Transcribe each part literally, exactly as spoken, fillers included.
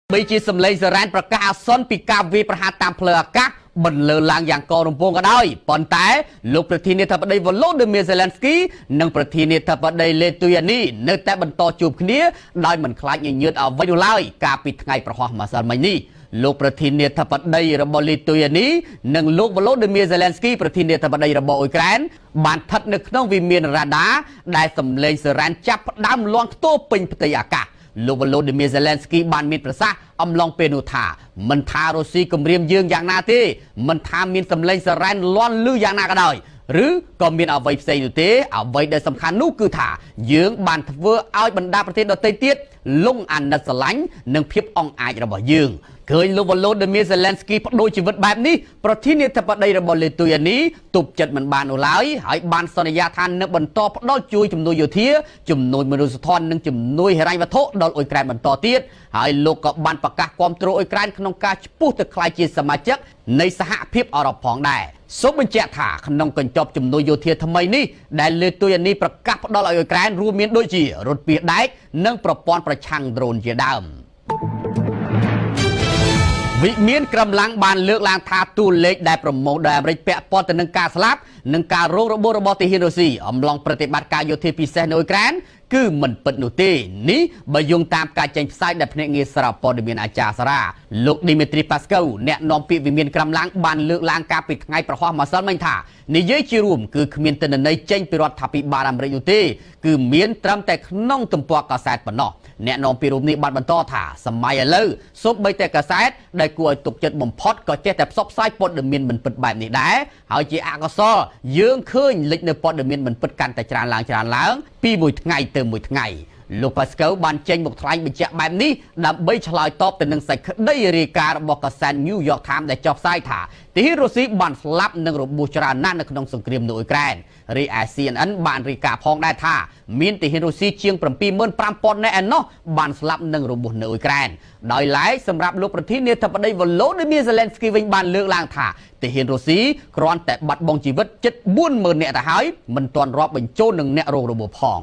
bây giờ sầm lấy giờ ranประกาศซ้อนปีกาวีประหารตามเพลอากาศบนเลือลางอย่างกอรมพงก็ได้ปอนแต่ลูกประเทศเนเธอร์แลนด์วอลโลเดเมียเซเลนสกี้นังประเทศเนเธอร์แลนด์เลตุยานีเนื้อแต่บรรทอจูบគ្នាได้เหมือนคล้ายยืดเอาไว้ดูไล่กาปิดไงประหารมาสันไม่นี่ลูกประเทศเนเธอร์แลนด์ระบอบเลตุยานีนังลูกวอลโลเดเมียเซเลนสกี้ประเทศเนเธอร์แลนด์ระบอบอุยแกรนบานทัดนึกน้องวิเมียนราดาได้สำเร็จเสรันจับดำล้วนโตเป็นปฏิยากาลูกวอลโลเดเมียเซเลนสกี้บานมีประสาอมลองเปนูธามันทาโรซีกมเรียมยืงอย่างนาทีมันทามีนสำเร็จเสรันล้วนลืออย่างนาก็ได้หรือก็มีเอาไว้ใส่อยู่เตะเอาไว้ได้สำคัญนู้คือถ่ายืงบานทเวอเอาบรรดาประเทศดอเตเตียลงอันนัสลังนังเพียบอ่องอายระบยืงเคยลูกวอลโลเดเมียเซเลนสกี้โดยชีวิตแบบนี้ประเทศเนเธอร์แลนด์ระบเลตุยานี้ตุบจัดมันบานอุไลหายบานสัญญาทานนักบรรทอพดอจุยจุ่มนุยอยู่เทียจุ่มนุยมนุษย์ทอนนังจุ่มนุยเฮรัยวัฒโดนอุยแกรนบรรทอเตียหายโลกกับบานประกาศความตรอุยแกรนขนมกาปูตะคลายจีสมาชิกในสหภาพอาหรับผ่องได้สมบัติเจ้าถ่าขนมกันจบจุ่มนุยอยู่เทียทำไมนี่ได้เลตุยานี้ประกาศดอลอุยแกรนรวมมีนโดยจีรถเปียได้นังประปอนประชังโดรนเจดามวิเมียนกำลังบานเลือกลางทาตูเล็กได้ประโมทได้บริเปะปอนแต่หนึ่งการสลับหนึ่งการโรคระบบระบบติฮิโรซีอมลองปฏิบัติการโยธาพิเศษในอุยแกรนคือมันเปิดหนุตีนี้บยุงตามการแจ้งไซด์ได้พนักงานสระปอดเมียนอาจารย์สระลูกดิมิตรีปาสเกลแนะนำปีวิเมียนกำลังบานเลือกลางการปิดไงประหารมาซัลไม่ถ่านิยจิรุมคือเมียนเตนในเจงปิรอดทับปีบารัมเรยุตีคือเมียนตรำแต่น้องตุ่มปวกกษัตริย์ปนอแนะนำปีรูปนี้บานบรรทอถ่าสมัยเล่ซบใบแต่กษัตริย์ได้กลัวตกจัดบ่มพอดก็เจ๊แต่ซบไซปอดเมียนมันเปิดแบบนี้ได้หายจีอากาซอยืงขึ้นเล็กในปอดเมียนมันเปิดกันแต่จานล้างจานล้างปีมวยไงเติมมวยไงลูกปาสเกลบานเจงบุกทลายเป็นเจ้าแบบนี้ดำใบฉลายตอบแต่หนึ่งใส่ได้รีการบอกกับแซนนิวยอร์กไทม์ได้จอบไซถ่าที่ฮิโรซิบานสลับหนึ่งรูปบูชานั่นในขนมสงครามในอุยแกรนรีแอเซียนอันบานรีกาพองได้ท่ามีนที่ฮิโรซิเชียงปรำปีเมื่อปรำปอนในแอนนอบานสลับหนึ่งรูปบูในอุยแกรนโดยหลายสำหรับลูกประเทศเนเธอร์แลนด์วอลโลเดเมียเซเลนสกี้วิงบานเลือกลางท่าที่ฮิโรซิกรอนแต่บัดบงชีวิตจัดบุญเมื่อเนี่ยแต่หายมันตอนรอบเป็นโจหนึ่งเนี่ยโรรูปพอง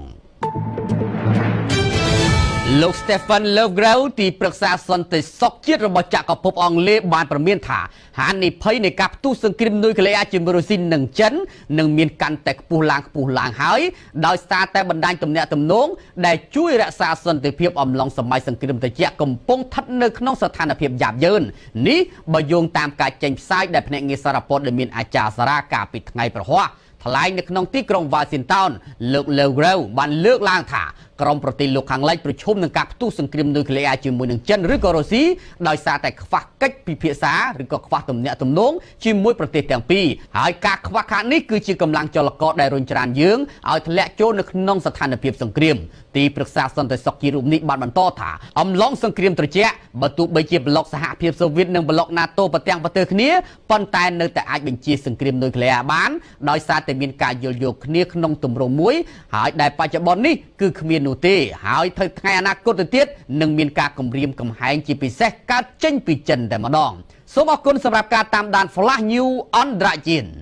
ลูกสเตฟานเลฟเกรลที่ปรึกษาสันติสุขจิตระบบจากกับพบองเลบานประเมียนถาหาในภัยในกับตู้สังคมนุยเคลียจิมบรุซินหนึ่งชั้นหนึ่งมีนกันแต่ปูลางปูลางหายโดยสตาแต่บรรดาตำเนียตำนงได้ช่วยรักษาสันติภาพอมลองสมัยสังคมแต่เจ้ากำปงทัดนึกน้องสถานภาพหยาบเยินนี้บยงตามการแจ้งไซด์ได้พนักงานสารพดได้มีอาจารย์สารากาปิดไงประหัวทลายในขนมที่กรุงวาชิงตันเลือกเลวเร็วบันเลือกล่างถ่ากรมปฏิลูกขังไล่ประชุมหนึ่งกับตู้สังคมนุยเคลียร์จิมวยหนึ่งเจนหรือกรสีโดยซาแต่ขวักกัดพิพิษาหรือก็ขวักตุ่มเนี่ยตุ่มน้องจิมวยประเทศแต่งปีหายการขวักขานี้คือจีกำลังจลกอได้รุนจานยืงเอาทะเลโจนขนมสถานภาพสังคมตีปรึกษาสันติสุขจิรุมนิบานบันโตถาอมล้องสังคมตระเจ้บรรทุกใบเจ็บบล็อกสหภาพโซเวียตหนึ่งบล็อกนาโตประเทศประเทศนี้ปนแต่ในแต่อาจเป็นจีสังคมนุยเคลียร์บ้านโดยซาแต่มีการโยโย่นี้ขนมตุ่มโรมวยหายได้ปัจจุบันนี้คือขมิ้นนูตีหายเธอไงอนาคตเตี้ยหนึ่งมีการกำเรียมกำหายจีปีเซการเจนปีจันแต่มาดองสมบูรณ์สำหรับการตามด่านฟลาฮิวอันดราจิน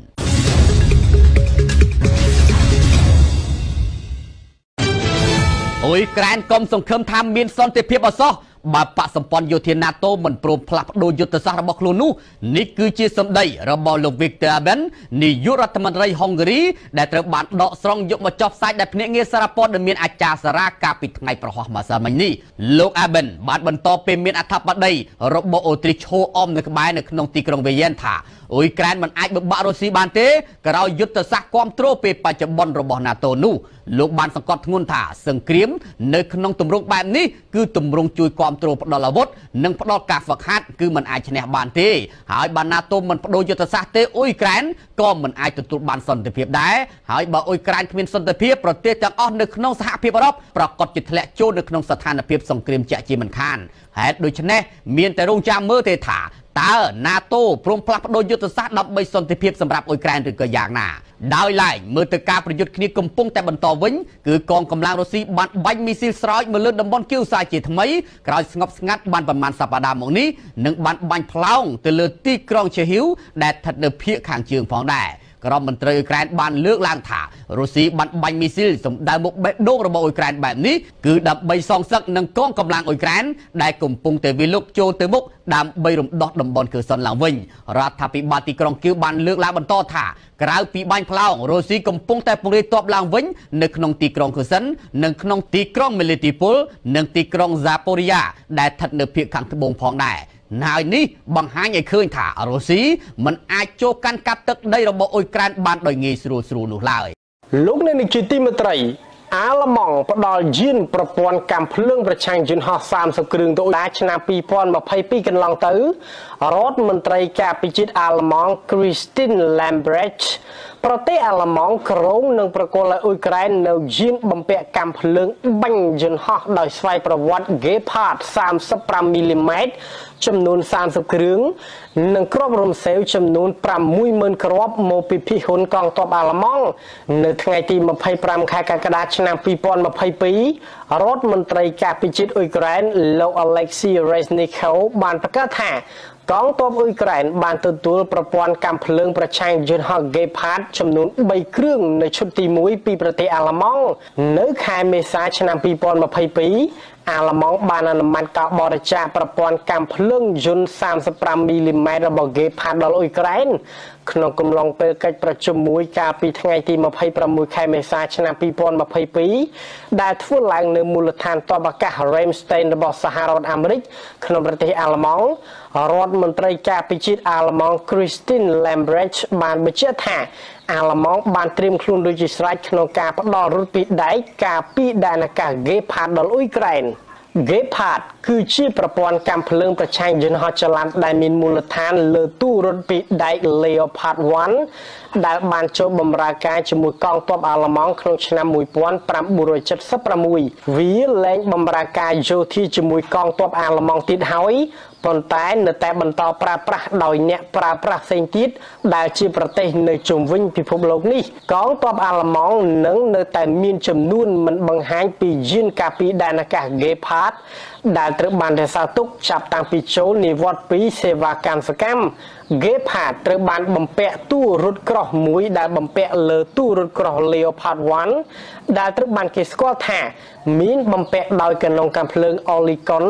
โอ้ยแกรนกรมส่งเครื่องทำมีนซอนเตเพียบอซอบาปะสมปอนโยเทียนาโตเหมือนโปรพลับโดยยุทธศาสตร์ระบบคลูนูนี่คือจีสมได้ระบบลูกวิกเตอร์เบนนิยุรัฐมนตรีฮังการีได้ตระบาดดอกสรงยกมาจอบไซด์ได้พเนเงสารปอดเมียนอาจารย์สารากาปิดไงประหารมาสามัยนี้ลูกอาเบนบาดบรรทอเป็นเมียนอัฐบดีระบบโอตริโชออมในขบายในขนมตีกรงเวียนถาโอ้ยแกรนมันอาจบบาโรซีบานเต้กเรายุทธศาสตร์ความโตรเปปัจจุบันระบบนาโตนูลูกบานสังกัดงุนถาสังเกตในขนมตุ่มรงแบบนี้คือตุ่มรงจุยความโตรปดอลวดนังปดอลกาฝักฮัดคือมันอาจชนะบานเต้หายบานนาโตมันโดยยุทธศาสตร์เต้โอ้ยแกรนก็มันอาจจะตุบานสันติภาพได้หายบ่โอ้ยแกรนเป็นสันติภาพประเทศจากอ้อในขนมสหภาพอาหรับปรากฏจิตและโจในขนมสถานภาพสังเกตจะจีมันคานเหตุโดยชนะเมียนแต่รงจามเมื่อเตถาตานาโต้พร้อมพลับโดยยุทธศาสตร์ดับใบสันติภาพสำหรับอุยแกรนหรือก็อย่างน่าดาวไล่เมื่อตะการประยุทธ์คณีกำปงแต่บรรทอวิ่งคือกองกำลังรัสเซียบันใบมีซิลสไลด์เมื่อเลือดดำบอลกิ้วสายจีทำไมกลายสงบสงัดบันประมาณสัปดาห์มองนี้หนึ่งบันบันพลาวแต่เลือดตีกรองเชียหิวแดดถัดเดือเพียขางเชืองฟองได้ กក្រមមន្ត្រីអ៊ុយក្រែនបានលើកឡើងថារុស្ស៊ីបានបាញ់មីស៊ីលសម្ដៅមុខបេះដូងរបស់អ៊ុយក្រែនបែបនេះគឺដើម្បីសងសឹកនឹងកងកម្លាំងអ៊ុយក្រែនដែលកំពុងតែវិលុកចូលទៅមុខដើម្បីរំដោះតំបន់ខឺសុនឡើងវិញរដ្ឋាភិបាលទីក្រុងគៀវបានលើកឡើងបន្តថាក្រៅពីបាញ់ផ្លោងរុស្ស៊ីកំពុងតែពង្រាយទ័ពឡើងវិញនៅក្នុងទីក្រុងខឺសិននិងក្នុងទីក្រុងមេលីទីពូលនិងទីក្រុងហ្សាប៉ូរីយ៉ាដែលស្ថិតនៅភាគខាងត្បូងផងដែរហើយនេះបង្ហាញឲ្យឃើញថារុស្ស៊ីមិនអាចចូលកាន់កាប់ទឹកដីរបស់អ៊ុយក្រែនបានដោយងាយស្រួលស្រួលនោះឡើយលោកអ្នកនាងជាទីមេត្រីអាល្លឺម៉ង់ផ្ដល់យានប្រព័ន្ធកាំភ្លើងប្រឆាំងយន្តហោះសាមសិបគ្រឿងទៅដល់ឆ្នាំពីរពាន់ម្ភៃពីរកន្លងទៅរដ្ឋមន្ត្រីការពារជាតិអាល្លឺម៉ង់ Christine Lambrecht ប្រទេសអាល្លឺម៉ង់ក្រុងនឹងប្រកល់ឲ្យអ៊ុយក្រែននៅយានបំពាក់កាំភ្លើងបាញ់យន្តហោះដោយស្វ័យប្រវត្តិ Gepard សាមសិបប្រាំមីលីម៉ែត្រចំនួនសាមសិបគ្រឿងនិងគ្រាប់រំសេវចំនួនប្រាំមួយម៉ឺនគ្រាប់មកពីភាគហ៊ុនកងទ័ពអាល្លឺម៉ង់នៅថ្ងៃទីម្ភៃប្រាំខែកក្កដាឆ្នាំពីរពាន់ម្ភៃពីររដ្ឋមន្ត្រីការពារជាតិអ៊ុយក្រែនលោក Alexei Reznikov បានប្រកាសថាកងទ័ពអ៊ុយក្រែនបានទទួលប្រព័ន្ធកាំភ្លើងប្រឆាំងយន្តហោះ Gepard ចំនួនបីគ្រឿងនៅឈុតទីមួយពីប្រទេសអាល្លឺម៉ង់នៅខែមេសាឆ្នាំពីរពាន់ម្ភៃពីរអាល្លឺម៉ង់បានអនុម័តការបរិច្ចាគប្រព័ន្ធកាំភ្លើងយន្តសាមសិបប្រាំមីលីម៉ែត្ររបស់ Gepard ដល់អ៊ុយក្រែនក្នុងកំឡុងពេលកិច្ចប្រជុំមួយកាលពីថ្ងៃទីម្ភៃប្រាំមួយខែមេសាឆ្នាំពីរពាន់ម្ភៃពីរដែលធ្វើឡើងនៅមូលដ្ឋានទ័ពអាកាស Ramstein របស់សហរដ្ឋអាមេរិកក្នុងប្រទេសអាល្លឺម៉ង់រដ្ឋមន្ត្រីការពារជាតិអាល្លឺម៉ង់ Christine Lambrecht បានបញ្ជាក់ថាអាល្លឺម៉ង់បានត្រៀមខ្លួនដូចជាស្រេចក្នុងការផ្ដល់រថពីដែកការពារដែនអាកាស Gepard ដល់អ៊ុយក្រែន Gepard គឺជាប្រព័ន្ធកាំភ្លើងប្រឆាំងយន្តហោះចល័តដែលមានមូលដ្ឋានលើទូរថពីដែក Leopard one ដែលបានចូលបម្រើការជាមួយកងទ័ពអាល្លឺម៉ង់ក្នុងឆ្នាំមួយពាន់ប្រាំបួនរយចិតសិបប្រាំមួយវាលែងបម្រើការយោធាជាមួយកងទ័ពអាល្លឺម៉ង់ទៀតហើយប៉ុន្តែនៅតែបន្តប្រើប្រាស់ដោយអ្នកប្រើប្រាស់ផ្សេងទៀតដែលជាប្រទេសនៅជុំវិញពិភពលោកនេះកងទ័ពអាល្លឺម៉ង់នឹងនៅតែមានចំនួនមិនបង្ហាញពីយានការពារដែនអាកាស Gepard ដែលត្រូវបានរក្សាទុកចាប់តាំងពីចូលនិវត្តន៍ពីសេវាកម្មសកម្ម Gepard ត្រូវបានបំពាក់ទូរថក្រោះមួយដែលបំពាក់លើទូរថក្រោះ Leopard one ដែលត្រូវបានគេស្គាល់ថាមានបំពាក់ដោយកណ្ដុងកាំភ្លើង Olicon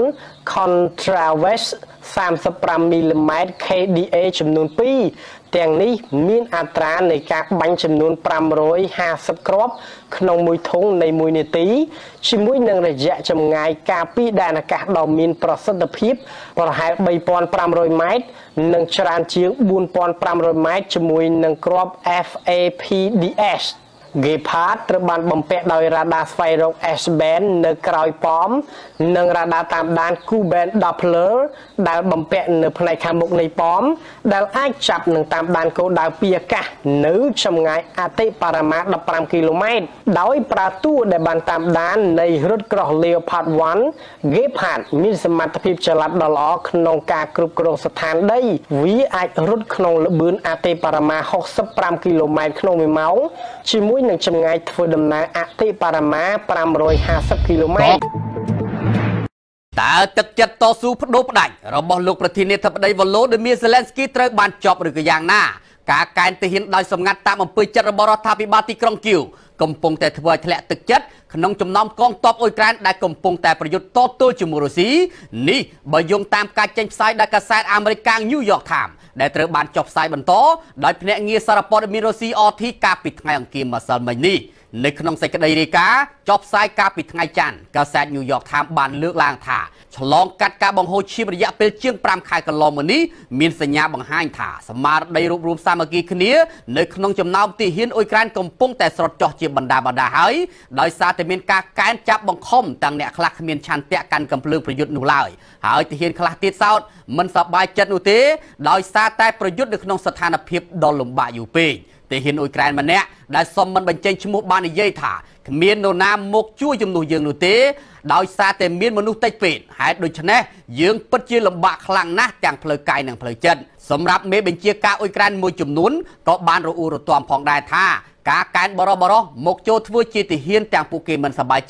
Contravest សាមសិបប្រាំមីលីម៉ែត្រ K D A ចំនួនពីរទាំងនេះមានអត្រានៃការបាញ់ចំនួនប្រាំរយហាសិបគ្រាប់ក្នុងមួយធុងនៃមួយនាទីជាមួយនឹងរយៈចម្ងាយការពារដែនអាកាសដ៏មានប្រសិទ្ធភាពប្រហែលបីពាន់ប្រាំរយម៉ែត្រនិងច្រើនជាងបួនពាន់ប្រាំរយម៉ែត្រជាមួយនឹងគ្រាប់ F A P D S Gepard ត្រូវបានបំពាក់ដោយរ៉ាដាស្វែងរក S-band នៅក្រោយប៉មនិងរ៉ាដាតាមដាន Q-band Doppler ដែលបំពាក់នៅផ្នែកខាងមុខនៃប៉មដែលអាចចាប់និងតាមដានគោលដៅពីអាកាសនៅចម្ងាយអតិបរមាដប់ប្រាំគីឡូម៉ែត្រដោយប្រើតួដែលបានតាមដាននៃរថក្រោះ Leopard one Gepard មានសមត្ថភាពចល័តដ៏ល្អក្នុងការគ្រប់គ្រងស្ថានដីវាអាចរត់ក្នុងល្បឿនអតិបរមាហុកសិបប្រាំគីឡូម៉ែត្រក្នុងមួយម៉ោងជាមួយនឹងចម្ងាយធ្វើដំណើរអតិបរមាប្រាំរយហាសិបគីឡូម៉ែត្រតើទឹកចិត្តតស៊ូបដូរផ្ដាច់របស់លោកប្រធានាធិបតី Volodymyr Zelensky ត្រូវបានចប់ឬក៏យ៉ាងណាការកែនទាហានដោយសម្ងាត់តាមអំពើចិត្តរបស់រដ្ឋាភិបាលទីក្រុងគៀវកំពុងតែធ្វើឲ្យធ្លាក់ទឹកចិត្តក្នុងចំណោមកងទ័ពអ៊ុយក្រែនដែលកំពុងតែប្រយុទ្ធតទល់ជាមួយរុស្ស៊ីនេះបើយោងតាមការចេញផ្សាយដោយកាសែតអាមេរិកកាំង New York Times ដែលត្រូវបានចុះផ្សាយបន្តដោយភ្នាក់ងារសារព័ត៌មានរុស្ស៊ី R T កាលពីថ្ងៃអង្គារម្សិលមិញនេះនៅក្នុងសេចក្តីរាយការណ៍ចុះផ្សាយកាលពីថ្ងៃច័ន្ទកាសែត New York Times បានលើកឡើងថាឆ្លងកាត់ការបង្ហូរឈាមរយៈពេលជាងប្រាំខែកន្លងមកនេះមានសញ្ញាបង្ហាញថាសមារតីរួបរวมសាមគ្គីគ្នានៅក្នុងចំណោមទាហានអ៊ុយក្រែនកំពុងតែស្រុតចុះជាបណ្ដាបណ្ដាហើយដោយសារតែមានការកែនចាប់បង្ខំទាំងអ្នកខ្លះគ្មានឆន្ទៈកាន់កំភ្លើងប្រយុទ្ធនោះឡើយហើយទាហានខ្លះទៀតសោតមិនសប្បាយចិត្តនោះទេដោយសារតែប្រយុទ្ធនៅក្នុងស្ថានភាពដ៏លំបាកយូរពេកទាហានអ៊ុយក្រែនម្នាក់ដែលសុំមិនបញ្ចេញឈ្មោះបាននិយាយថាគ្មាននរណាមកជួយជំនួសយើងនោះទេដោយសារតែមានមនុស្សតិចពេកហេតុដូច្នេះយើងពិតជាលំបាកខ្លាំងណាស់ទាំងផ្លូវកាយនិងផ្លូវចិត្តសម្រាប់មេបញ្ជាការអ៊ុយក្រែនមួយចំនួនក៏បានរអ៊ូរទាំផងដែរថាការកែនបរោះបរោះមកចូលធ្វើជាទាហានទាំងពួកគេមិនសប្បាយចិត្ត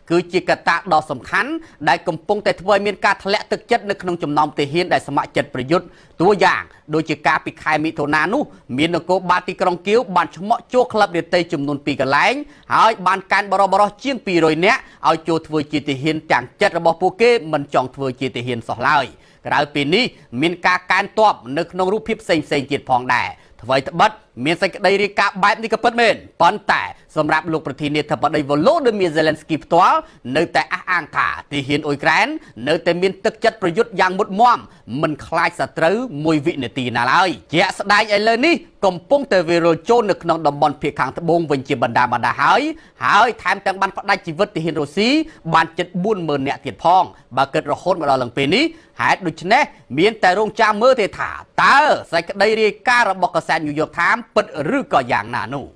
គឺជាកត្តាដ៏សំខាន់ដែលកំពុងតែធ្វើឲ្យមានការធ្លាក់ទឹកចិត្តនៅក្នុងចំណោមទាហានដែលស្ម័គ្រចិត្តប្រយុទ្ធតួយ៉ាងដូចជាការពីខែមិថុនានោះមាននគរបាលទីក្រុងគៀវបានឆ្មក់ចូលក្លឹបរាត្រីចំនួនពីរកន្លែងហើយបានកាន់បរិបរោះជាងពីររយនាក់ឲ្យចូលធ្វើជាទាហានទាំងចិត្តរបស់ពួកគេមិនចង់ធ្វើជាទាហានសោះឡើយក្រៅពីនេះមានការកើនទ័ពនៅក្នុងរូបភាពផ្សេងៗទៀតផងដែរថ្មីត្បិតមានសេចក្តីរាយការណ៍បែបនេះក៏ពិតមែនប៉ុន្តែសម្រាប់លោកប្រធានាធិបតី Volodymyr Zelensky ផ្ទាល់នៅតែអះអាងថាទាហានអ៊ុយក្រែននៅតែមានទឹកចិត្តប្រយុទ្ធយ៉ាងមុតមាំមិនខ្លាចសត្រូវមួយវិនាទីណាឡើយជាក់ស្ដែងឥឡូវនេះកំពុងតែវិរុលចូលនៅក្នុងតំបន់ភាគខាងត្បូងវិញជាបណ្ដាបណ្ដាហើយហើយថែមទាំងបានផ្ដាច់ជីវិតទាហានរុស្ស៊ីបានជិតបួនម៉ឺននាក់ទៀតផងបើគិតរហូតមកដល់ឡើងពេលនេះហេតុដូច្នេះមានតែរងចាំមើលទេថាតើសេចក្តីរាយការណ៍របស់កាសែត New York Times ពិតឬក៏យ៉ាងណានោះ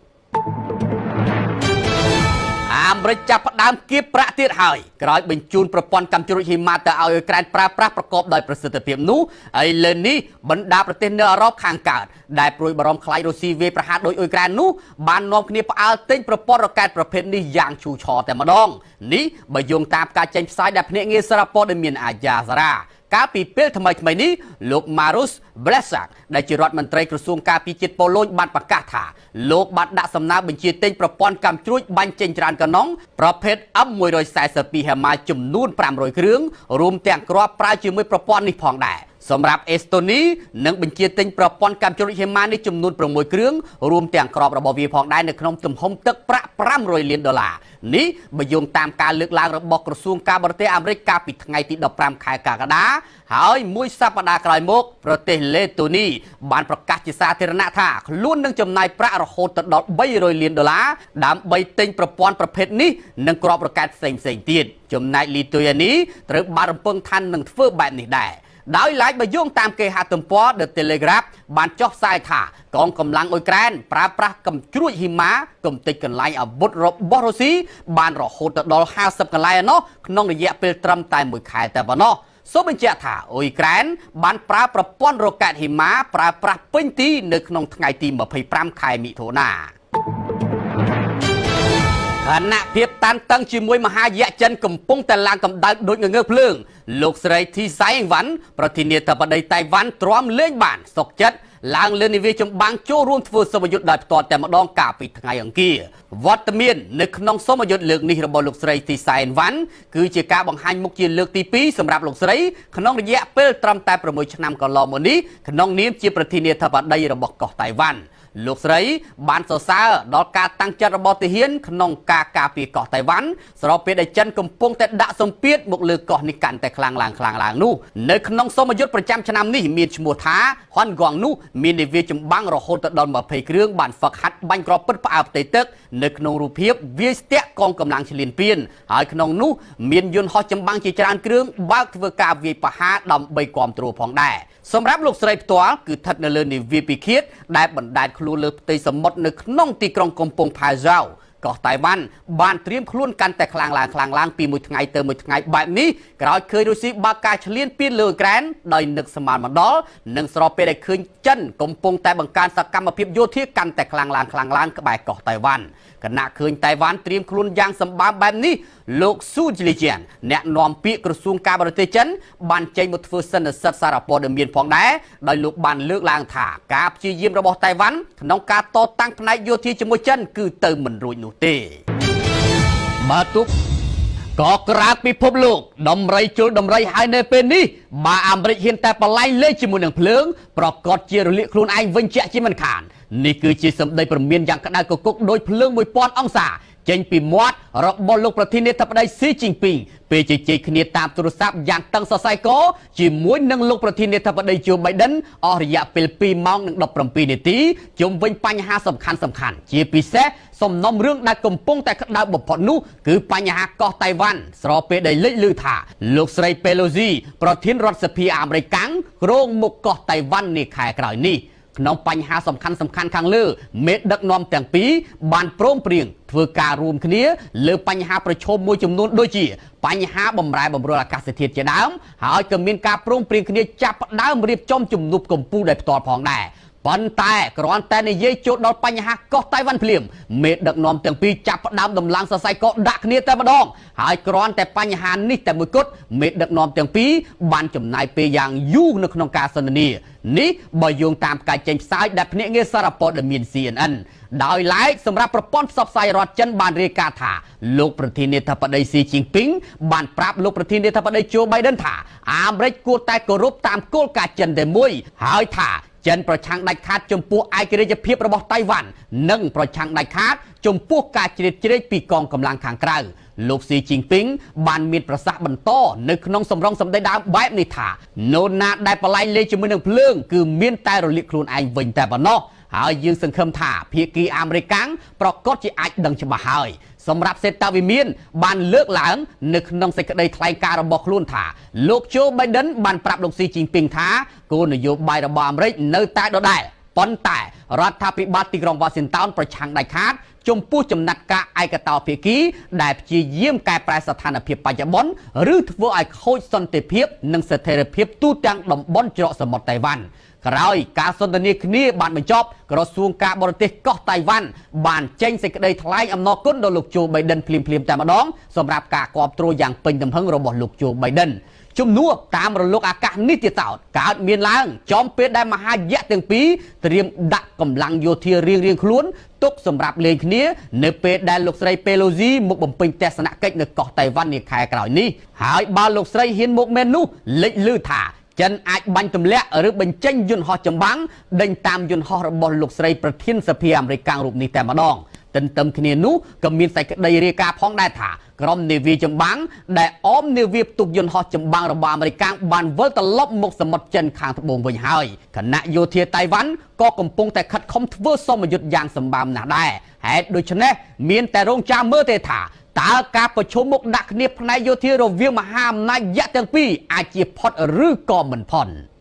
អាមេរិកចាប់ផ្ដើមគៀបប្រាក់ទៀតហើយក្រោយបញ្ជូនប្រព័ន្ធកាំជ្រួចហ៊ីម៉ាទៅឲ្យអ៊ុយក្រែនប្រើប្រាស់ប្រកបដោយប្រសិទ្ធភាពនោះឥឡូវនេះបណ្ដាប្រទេសនៅអឺរ៉ុបខាងកើតដែលព្រួយបារម្ភខ្លាចរុស្ស៊ីវាយប្រហារដោយអ៊ុយក្រែននោះបាននាំគ្នាផ្អើលទិញប្រព័ន្ធរ៉ុកែតប្រភេទនេះយ៉ាងឈូឆរតែម្ដងនេះបើយោងតាមការចេញផ្សាយដែលភ្នាក់ងារសារព័ត៌មានអាយ៉ាសារ៉ាកាលពីពេលថ្មីថ្មីនេះលោក Mariusz Błaszczak ដែលជារដ្ឋមន្ត្រីក្រសួងការពារជាតិប៉ូឡូញបានប្រកាសថាលោកបានដាក់សំណើបញ្ជាទិញប្រព័ន្ធកាំជ្រួចបាញ់ចេញច្រើនកណ្ដុងប្រភេទ អឹម មួយរយសែសិបពីរ HIMARS ចំនួនប្រាំរយគ្រឿងរួមទាំងគ្រាប់ប្រើជាមួយប្រព័ន្ធនេះផងដែរសម្រាប់អេស្តូនីនឹងបញ្ជាទិញប្រព័ន្ធកាំជ្រួច HIMARS នេះចំនួនប្រាំមួយគ្រឿងរួមទាំងគ្រាប់របស់វាផងដែរនៅក្នុងទំហំទឹកប្រាក់ប្រាំរយលានដុល្លារនេះបើយោងតាមការលើកឡើងរបស់ក្រសួងការបរទេសអាមេរិកកាលពីថ្ងៃទីដប់ប្រាំខែកក្កដាហើយមួយសប្តាហ៍ក្រោយមកប្រទេសលេតូនីបានប្រកាសជាសាធារណៈថាខ្លួននឹងចំណាយប្រាក់រហូតដល់បីរយលានដុល្លារដើម្បីទិញប្រព័ន្ធប្រភេទនេះនិងគ្រាប់រ៉ុកែតផ្សេងៗទៀតចំណែកលីទុយនីត្រូវបានរំពឹងថានឹងធ្វើបែបនេះដែរដោយឡែកបើយោងតាមគេហទំព័រ The Telegraph បានចុះផ្សាយថាកងកម្លាំងអ៊ុយក្រែនប្រើប្រាស់កំជ្រួចហ៊ីម៉ាកំទេចកន្លែងអាវុធរបស់រុស្ស៊ីបានរហូតដល់ហាសិបកន្លែងឯណោះក្នុងរយៈពេលត្រឹមតែមួយខែតែប៉ុណ្ណោះសូមបញ្ជាក់ថាអ៊ុយក្រែនបានប្រើប្រព័ន្ធរ៉ុកែតហ៊ីម៉ាប្រើប្រាស់ពេញទីនៅក្នុងថ្ងៃទីម្ភៃប្រាំខែមិថុនាខណៈភាពតានតឹងជាមួយមហាយៈចិនកំពុងតែឡើងកម្ដៅដូចងងើភ្លើងលោកស្រីធីសៃវ៉ាន់ប្រធានាធិបតីតៃវ៉ាន់ទ្រាំលេងបានសុខចិត្តឡើងលើនាវាចម្បាំងចូលរួមធ្វើសមយុទ្ធដោយផ្ទាល់តែម្ដងកាលពីថ្ងៃអង្គារវត្តមាននៅក្នុងសមយុទ្ធលើកនេះរបស់លោកស្រីធីសៃវ៉ាន់គឺជាការបង្ហាញមុខជាលើកទីពីរសម្រាប់លោកស្រីក្នុងរយៈពេលត្រឹមតែប្រាំមួយឆ្នាំកន្លងមកនេះក្នុងនាមជាប្រធានាធិបតីរបស់កោះតៃវ៉ាន់លោកស្រីបានសរសើរដល់ការតាំងចិត្តរបស់ទាហានក្នុងការការពារកោះតៃវ៉ាន់ស្របពេលដែលចិនកំពុងតែដាក់សម្ពាធមកលើកោះនេះកាន់តែខ្លាំងឡើងខ្លាំងឡើងនោះនៅក្នុងសមយុទ្ធប្រចាំឆ្នាំនេះមានឈ្មោះថាហុនហ្គងនោះមាននាវាចម្បាំងរហូតដល់ម្ភៃគ្រឿងបានហ្វឹកហាត់បាញ់គ្រាប់ពិតផ្អើលផ្ទៃទឹកនៅក្នុងរូបភាពវាយស្ទាក់កងកម្លាំងឈ្លានពានហើយក្នុងនោះមានយន្តហោះចម្បាំងជាច្រើនគ្រឿងបើកធ្វើការវាយប្រហារដើម្បីគ្រប់គ្រងផងដែរសម្រាប់លោកស្រីផ្ទាល់គឺស្ថិតនៅលើនាវាពិឃាតដែលបណ្ដែតខ្លួនលើផ្ទៃសមុទ្រនៅក្នុងទីក្រុងកំពង់ផែហ្សាវកោះតៃវ៉ាន់បានត្រៀមខ្លួនកាន់តែខ្លាំងឡើងខ្លាំងឡើងពីមួយថ្ងៃទៅមួយថ្ងៃបែបនេះក្រោយឃើញរុស្ស៊ីបើកការឈ្លានពានលើអ៊ុយក្រែនដោយនឹកស្មានមកដល់និងស្របពេលដែលឃើញចិនកំពុងតែបង្កើនសកម្មភាពយោធាកាន់តែខ្លាំងឡើងខ្លាំងឡើងក្បែរកោះតៃវ៉ាន់គណៈឃើញតៃវ៉ាន់ត្រៀមខ្លួនយ៉ាងសម្បើមបែបនេះលោកស៊ូជីលីជានអ្នកនាំពាក្យក្រសួងការបរទេសចិនបានចេញមកធ្វើសន្និសីទសារព័ត៌មានផងដែរដោយលោកបានលើកឡើងថាការព្យាយាមរបស់តៃវ៉ាន់ក្នុងការតតាំងផ្នែកយោធាជាមួយចិនគឺទៅមិនរួចនោះទេបើទប់ក៏ក្រាបពិភពលោកដំរីជលដំរីហើយនៅពេលនេះបើអាមេរិកហ៊ានតែបលែងលេងជាមួយនឹងភ្លើងប្រកាសជារលាកខ្លួនឯងវិញជាក់ជាមិនខាននេះគឺជាសម្ដីព្រមានយ៉ាងក្តៅគគុកដោយភ្លើងមួយពាន់អង្សាចេញពីមាត់របស់លោកប្រធានាធិបតីស៊ីជីនពីងពេលជជែកគ្នាតាមទូរស័ព្ទយ៉ាងតឹងសរសៃកជាមួយនឹងលោកប្រធានាធិបតីជូបៃដិនអស់រយៈពេលពីរម៉ោងនិងដប់ប្រាំពីរនាទីជុំវិញបញ្ហាសំខាន់សំខាន់ជាពិសេសសំណុំរឿងដែលកំពុងតែក្តៅបំផុតនោះគឺបញ្ហាកោះតៃវ៉ាន់ស្របពេលដែលលេចឮថាលោកស្រីពេឡូស៊ីប្រធានរដ្ឋសភាអាមេរិកកាំងគ្រងមុខកោះតៃវ៉ាន់នាខែក្រោយនេះក្នុងបញ្ហាសំខាន់សំខាន់ខាងលើមេដឹកនាំទាំងពីរបានព្រមព្រៀងធ្វើការរួមគ្នាលើបញ្ហាប្រឈមមួយចំនួនដូចជាបញ្ហាបំរែបំរួលអាកាសធាតុជាដើមហើយក៏មានការព្រមព្រៀងគ្នាចាប់ផ្ដើមរៀបចំជំនួបកម្ពុជាដោយផ្ទាល់ផងដែរប៉ុន្តែគ្រាន់តែនិយាយចូលដល់បញ្ហាកោះតៃវ៉ាន់ភ្លាមមេដឹកនាំទាំងពីរចាប់ផ្ដើមដំឡើងសរសៃកោដាក់គ្នាតែម្ដងហើយគ្រាន់តែបញ្ហានេះតែមួយគត់មេដឹកនាំទាំងពីរបានចំណាយពេលយ៉ាងយូរនៅក្នុងការសន្ទនានេះបើយោងតាមការចេញផ្សាយដែលភ្នាក់ងារសារព័ត៌មាន C N N ដោយឡែកសម្រាប់ប្រព័ន្ធផ្សព្វផ្សាយរដ្ឋចិនបានរាយការណ៍ថាលោកប្រធានាធិបតីស៊ីជីងពីងបានប្រាប់លោកប្រធានាធិបតីโจ Biden ថាអាមេរិកគួរតែគោរពតាមគោលការណ៍ចិនតែមួយហើយថាចិនប្រឆាំងដាច់ខាតចំពោះឯករាជ្យភាពរបស់តៃវ៉ាន់និងប្រឆាំងដាច់ខាតចំពោះការជ្រៀតជ្រែកពីកងកម្លាំងខាងក្រៅលោកស៊ីជីងពីងបានមានប្រសាសន៍បន្តនៅក្នុងសម្រងសម្ដីដើមបែបនេះថានោនណាដែលបលែងលេងជាមួយនឹងភ្លើងគឺមានតែរលាកខ្លួនឯងវិញតែប៉ុណ្ណោះហើយយើងសង្ឃឹមថាភាគីអាមេរិកប្រកាសជាអាចដឹងច្បាស់ហើយសម្រាប់សេតាវិមានបានលើកឡើងនៅក្នុងសេចក្តីថ្លែងការណ៍របស់ខ្លួនថាលោកโจ Biden បានប្រាប់លោកស៊ីជីងពីងថាគោលនយោបាយរបស់អាមេរិកនៅតែដដែលប៉ុន្តែរដ្ឋាភិបាលទីក្រុង Washington ប្រឆាំងដាច់ខាតចំពោះចំណាត់ការឯកតោភាគីដែលព្យាយាមកែប្រែស្ថានភាពបច្ចុប្បន្នឬធ្វើឲ្យខូចសន្តិភាពនិងស្ថិរភាពទូទាំងតំបន់ច្រកសមុទ្រតៃវ៉ាន់ក្រោយការសន្ទនាគ្នាបានបញ្ចប់ក្រសួងការបរទេសកោះតៃវ៉ាន់បានចេញសេចក្តីថ្លែងអំណរគុណដល់លោកโจ Biden ភ្លាមៗតែម្ដងសម្រាប់ការគាំទ្រយ៉ាងពេញទំហឹងរបស់លោកโจ Biden ជំនួសតាមរលកអាកាសនេះទៀតតោតកើតមានឡើងចំពេលដែលមហាយៈទាំងពីរត្រៀមដាក់កម្លាំងយោធារៀងៗខ្លួនទុកសម្រាប់លេងគ្នានៅពេលដែលលោកស្រី Pelosi មកបំពេញទស្សនកិច្ចនៅកោះតៃវ៉ាន់នាខែក្រោយនេះហើយបើលោកស្រីហ៊ានមកមែននោះលេចឮថាចិនអាចបាញ់ទម្លាក់ឬបញ្ចេញយន្តហោះចម្បាំងដេញតាមយន្តហោះរបស់លោកស្រីប្រធានសភាអាមេរិករូបនេះតែម្ដងទន្ទឹមគ្នានោះក៏មានសេចក្តីរាយការណ៍ផងដែរថាក្រុមនាវាចម្បាំងដែលអមនាវាផ្ទុកយន្តហោះចម្បាំងរបស់អាមេរិកបានវិលត្រឡប់មកសមុទ្រចិនខាងត្បូងវិញហើយគណៈយោធាតៃវ៉ាន់ក៏កំពុងតែខិតខំធ្វើសមយុទ្ធយ៉ាងសម្បើមណាស់ដែរហេតុដូច្នេះមានតែរងចាំមើលទេថាតើការប្រជុំមុខដាក់គ្នាផ្នែកយោធារវាងមហាអំណាចយៈទាំងពីរអាចជាផុតឬក៏មិនផុត